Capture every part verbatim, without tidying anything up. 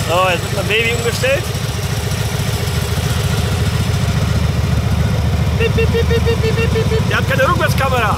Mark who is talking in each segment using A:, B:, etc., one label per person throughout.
A: So, jetzt wird mein Baby umgestellt. Piep, piep, piep, piep, piep, piep, piep, piep. Der hat keine Rückwärtskamera.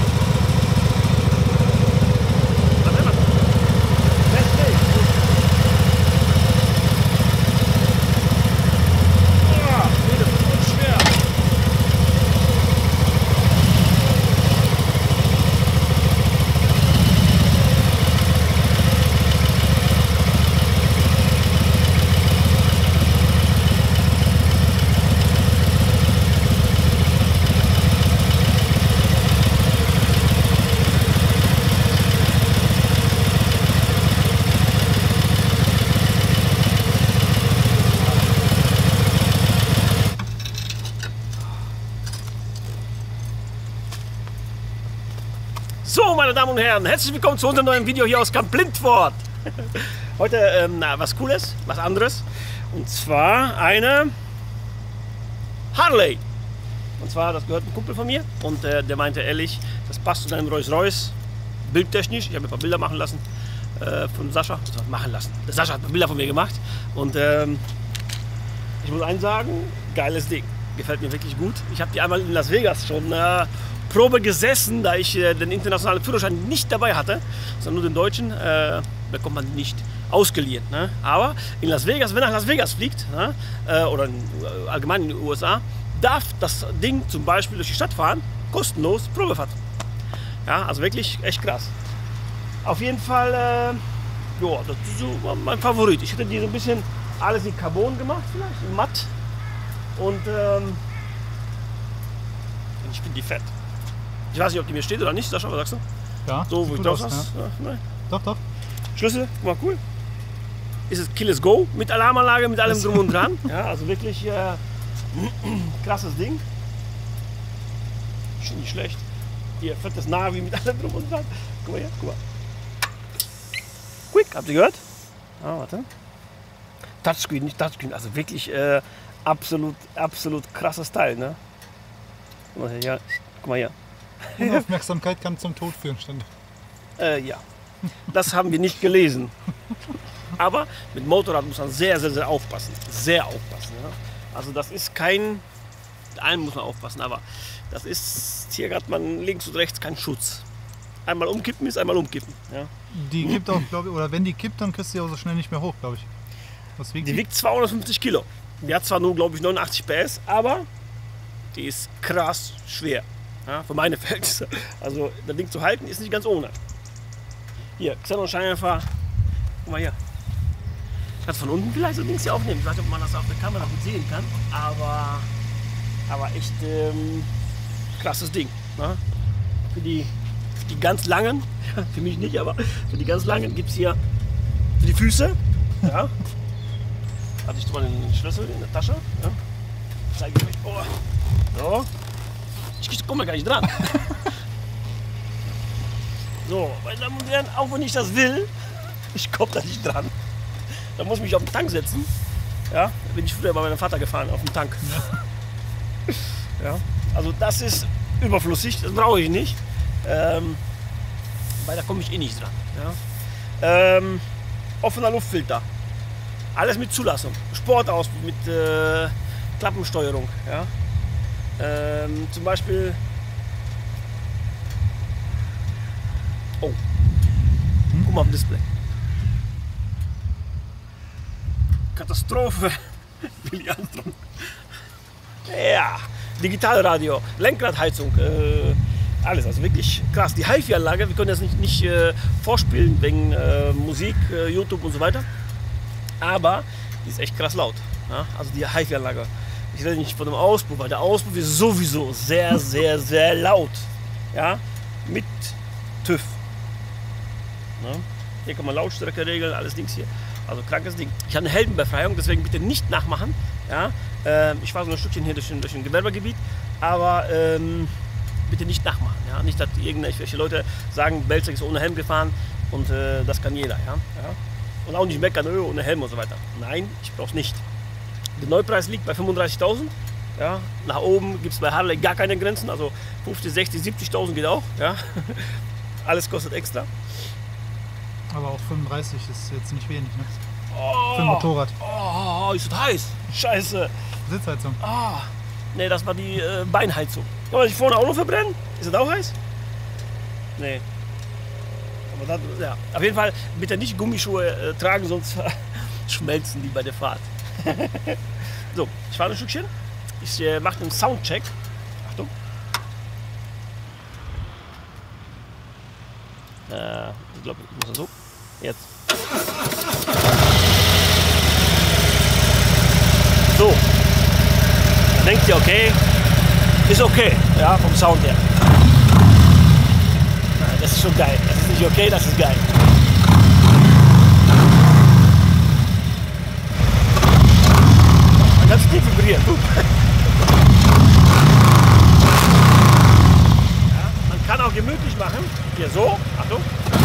A: So, meine Damen und Herren, herzlich willkommen zu unserem neuen Video hier aus Camp Lindfort. Heute ähm, na, was Cooles, was anderes. Und zwar eine Harley. Und zwar, das gehört ein Kumpel von mir. Und äh, der meinte ehrlich, das passt zu deinem Rolls-Royce. Bildtechnisch. Ich habe ein paar Bilder machen lassen äh, von Sascha. Das machen lassen. Der Sascha hat ein paar Bilder von mir gemacht. Und ähm, ich muss eins sagen, geiles Ding. Gefällt mir wirklich gut. Ich habe die einmal in Las Vegas schon äh, Probe gesessen, da ich äh, den internationalen Führerschein nicht dabei hatte, sondern nur den deutschen, äh, bekommt man nicht ausgeliehen. Ne? Aber in Las Vegas, wenn er nach Las Vegas fliegt, ne, äh, oder in, äh, allgemein in den U S A, darf das Ding zum Beispiel durch die Stadt fahren, kostenlos Probefahrt. Ja, also wirklich echt krass. Auf jeden Fall, äh, ja, das ist so mein Favorit. Ich hätte die so ein bisschen alles in Carbon gemacht, vielleicht in matt. Und ähm, ich finde die fett. Ich weiß nicht, ob die mir steht oder nicht, Sascha, was sagst du?
B: Ja,
A: so, wo ich drauf saß. Ja. Ja,
B: doch, doch.
A: Schlüssel, guck mal, cool. Ist es Kill Let's Go mit Alarmanlage, mit allem drum und dran. Ja, also wirklich äh, krasses Ding. Schon nicht schlecht. Hier, fettes Navi mit allem drum und dran. Guck mal hier, guck mal. Quick, habt ihr gehört? Ah, warte. Touchscreen, nicht Touchscreen, also wirklich äh, absolut, absolut krasses Teil, ne? Guck mal hier, guck mal hier.
B: Unaufmerksamkeit kann zum Tod führen, stand.
A: Äh, ja, das haben wir nicht gelesen. Aber mit Motorrad muss man sehr, sehr, sehr aufpassen. Sehr aufpassen. Ja? Also das ist kein, mit allem muss man aufpassen, aber das ist, hier hat man links und rechts keinen Schutz. Einmal umkippen ist einmal umkippen. Ja?
B: Die kippt auch, glaube ich, oder wenn die kippt, dann kriegst du die auch so schnell nicht mehr hoch, glaube ich. Was wiegt die?
A: Die wiegt zweihundertfünfzig Kilo. Die hat zwar nur, glaube ich, neunundachtzig P S, aber die ist krass schwer. Ja, für meine Verhältnisse. Also das Ding zu halten ist nicht ganz ohne. Hier, Xenon-Scheinwerfer. Guck mal hier. Kannst von unten vielleicht so Dings hier aufnehmen. Ich weiß nicht, ob man das auf der Kamera gut sehen kann. Aber, aber echt ähm, krasses Ding. Ne? Für, die, für die ganz langen, für mich nicht, aber für die ganz langen gibt es hier für die Füße. Ja. Hatte ich mal den Schlüssel in der Tasche. Ja. Zeige ich euch. Oh. So. Ich komme gar nicht dran. So, meine Damen und Herren, auch wenn ich das will, ich komme da nicht dran. Da muss ich mich auf den Tank setzen. Ja, da bin ich früher bei meinem Vater gefahren, auf dem Tank. Ja, also das ist überflüssig, das brauche ich nicht. Ähm, weil da komme ich eh nicht dran. Ja. Ähm, offener Luftfilter. Alles mit Zulassung. Sportauspuff mit äh, Klappensteuerung. Ja. Ähm, zum Beispiel. Oh, guck mal auf dem Display. Katastrophe. Billy Armstrong. Ja, Digitalradio, Lenkradheizung, äh, alles. Also wirklich krass. Die HiFi-Anlage, wir können das nicht, nicht äh, vorspielen wegen äh, Musik, äh, YouTube und so weiter. Aber die ist echt krass laut. Ja? Also die HiFi-Anlage. Ich rede nicht von dem Auspuff, weil der Auspuff ist sowieso sehr, sehr, sehr laut. Ja, mit TÜV. Ja? Hier kann man Lautstärke regeln, alles Dings hier. Also krankes Ding. Ich habe eine Heldenbefreiung, deswegen bitte nicht nachmachen. Ja? Ähm, ich fahre so ein Stückchen hier durch ein, durch ein Gewerbegebiet, aber ähm, bitte nicht nachmachen. Ja? Nicht, dass irgendwelche Leute sagen, Belzec ist ohne Helm gefahren und äh, das kann jeder. Ja? Ja? Und auch nicht meckern, öh, ohne Helm und so weiter. Nein, ich brauche es nicht. Der Neupreis liegt bei fünfunddreißigtausend. Ja, nach oben gibt es bei Harley gar keine Grenzen. Also fünfzig, sechzig, siebzigtausend geht auch. Ja. Alles kostet extra.
B: Aber auch fünfunddreißig ist jetzt nicht wenig. Ne?
A: Oh,
B: Für ein Motorrad.
A: Oh, ist das heiß. Scheiße.
B: Sitzheizung.
A: Ah, nee, das war die äh, Beinheizung. Kann man sich vorne auch noch verbrennen? Ist das auch heiß? Nee. Aber das, ja. Auf jeden Fall bitte nicht Gummischuhe äh, tragen, sonst schmelzen die bei der Fahrt. So, ich fahre ein Stückchen. Ich äh, mache einen Soundcheck. Achtung. Äh, ich glaube, ich muss das so. Jetzt. So. Dann denkt ihr, okay, ist okay, ja, vom Sound her. Nein, das ist schon geil. Das ist nicht okay, das ist geil. Man kann es nicht vibrieren. Ja, man kann auch gemütlich machen. Hier so, Achtung.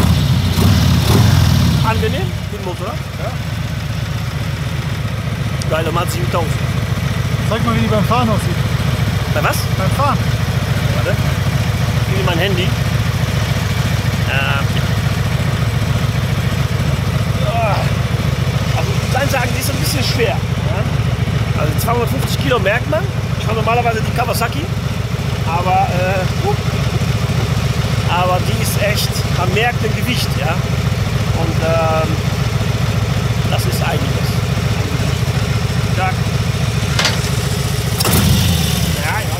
A: Angenehm, den Motor. Ja. Geile Mazda siebentausend.
B: Zeig mal, wie die beim Fahren aussieht.
A: Bei was?
B: Beim Fahren.
A: Warte. Ich gebe mein Handy. Äh, ja. Also ich muss sagen, die ist ein bisschen schwer. Ja? Also zweihundertfünfzig Kilo merkt man. Ich fahre normalerweise die Kawasaki. Aber, äh, aber die ist echt, man merkt das Gewicht. Ja? Und ähm, das ist einiges. Ja. Ja, ja.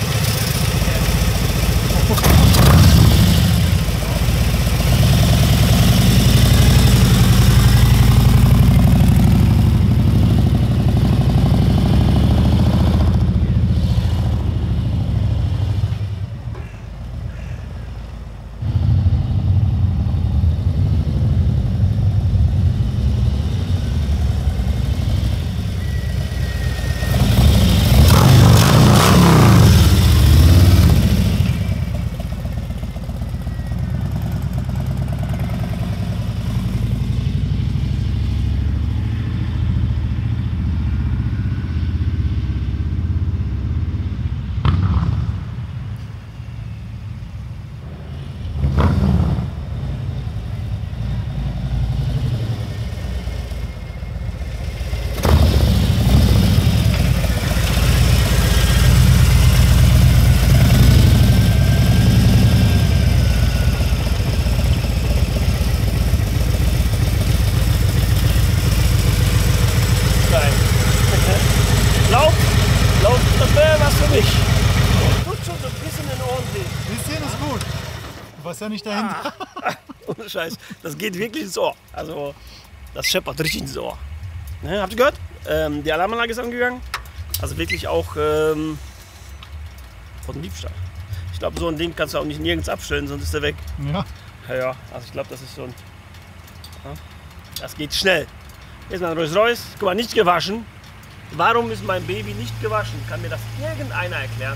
B: Du warst ja nicht dahinter.
A: Ah. Ohne Scheiß. Das geht wirklich ins Ohr. Also, das scheppert richtig ins Ohr. Ne, habt ihr gehört? Ähm, die Alarmanlage ist angegangen. Also wirklich auch ähm, von Diebstahl. Ich glaube, so ein Ding kannst du auch nicht nirgends abstellen, sonst ist der weg.
B: Ja.
A: Ja, ja. Also ich glaube, das ist so ein... Ja, das geht schnell. Jetzt mal ein Rolls Royce. Guck mal, nicht gewaschen. Warum ist mein Baby nicht gewaschen? Kann mir das irgendeiner erklären?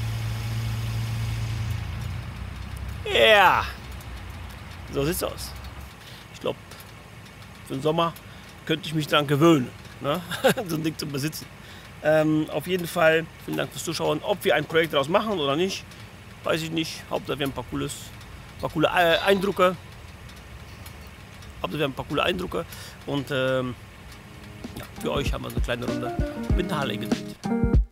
A: Ja, so sieht's aus. Ich glaube, für den Sommer könnte ich mich daran gewöhnen, ne? So ein Ding zu besitzen. Ähm, auf jeden Fall, vielen Dank fürs Zuschauen. Ob wir ein Projekt daraus machen oder nicht, weiß ich nicht. Hauptsache wir haben ein paar, cooles, ein paar coole Eindrücke. Hauptsache wir haben ein paar coole Eindrücke. Und ähm, ja, für euch haben wir so eine kleine Runde mit einer Harley gedreht.